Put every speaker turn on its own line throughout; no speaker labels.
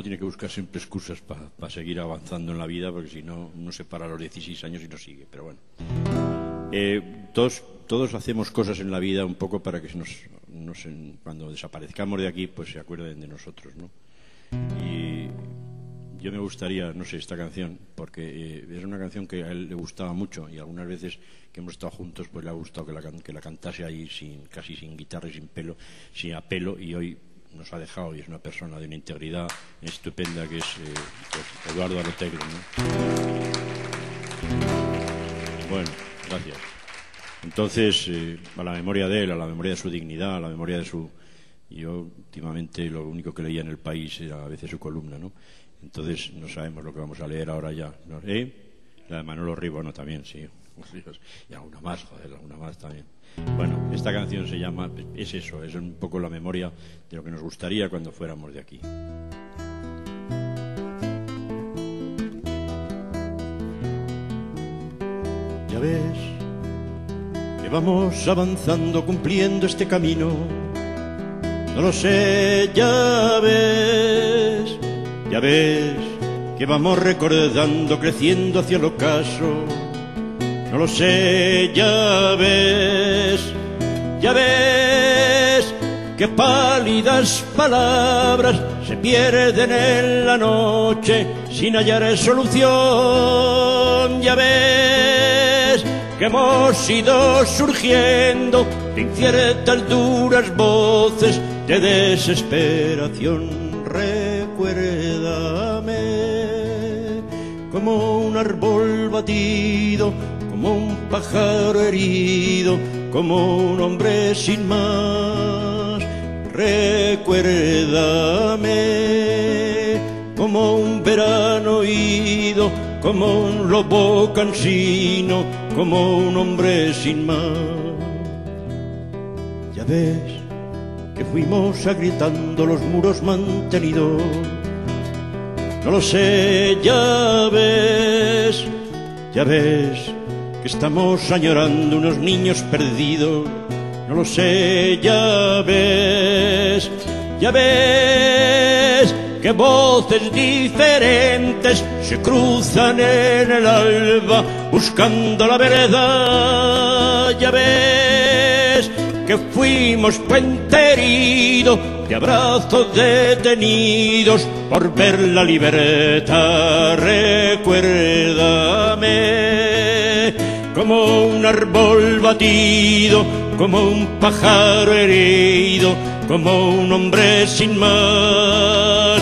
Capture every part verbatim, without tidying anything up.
tiene que buscar siempre excusas para pa seguir avanzando en la vida, porque si no, no se para a los dieciséis años y no sigue. Pero bueno, eh, todos, todos hacemos cosas en la vida un poco para que nos, nos, cuando desaparezcamos de aquí, pues se acuerden de nosotros, ¿no? Y yo me gustaría, no sé, esta canción, porque eh, es una canción que a él le gustaba mucho, y algunas veces que hemos estado juntos pues le ha gustado que la, que la cantase ahí sin, casi sin guitarra y sin pelo, sin apelo, y hoy nos ha dejado, y es una persona de una integridad estupenda, que es eh, pues Eduardo Arotegui, ¿no? Bueno, gracias. Entonces, eh, a la memoria de él, a la memoria de su dignidad, a la memoria de su... Yo últimamente lo único que leía en El País era a veces su columna, ¿no? Entonces no sabemos lo que vamos a leer ahora ya, ¿no? ¿Eh? La de Manolo Ribono también, sí. Y alguna más, joder, alguna más también. Bueno, esta canción se llama, es eso, es un poco la memoria de lo que nos gustaría cuando fuéramos de aquí. Ya ves que vamos avanzando, cumpliendo este camino. No lo sé, ya ves, ya ves que vamos recordando, creciendo hacia el ocaso. No lo sé, ya ves, ya ves que pálidas palabras se pierden en la noche sin hallar solución. Ya ves que hemos ido surgiendo de inciertas duras voces de desesperación. Recuérdame como un árbol batido, como un pájaro herido, como un hombre sin más. Recuérdame como un verano ido, como un lobo cansino, como un hombre sin más. Ya ves que fuimos agrietando los muros mantenidos. No lo sé, ya ves, ya ves que estamos añorando unos niños perdidos. No lo sé, ya ves, ya ves que voces diferentes se cruzan en el alba buscando la verdad. Ya ves que fuimos puente herido de abrazos detenidos por ver la libertad. Recuérdame como un árbol batido, como un pájaro herido, como un hombre sin más.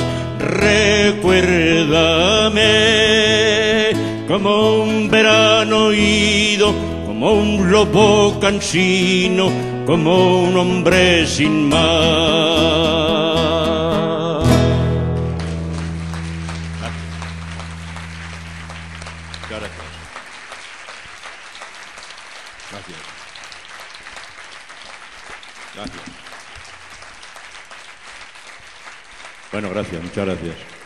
Recuérdame como un verano ido, como un lobo cansino, como un hombre sin más. Gracias. Gracias. Gracias. Bueno, gracias, muchas gracias.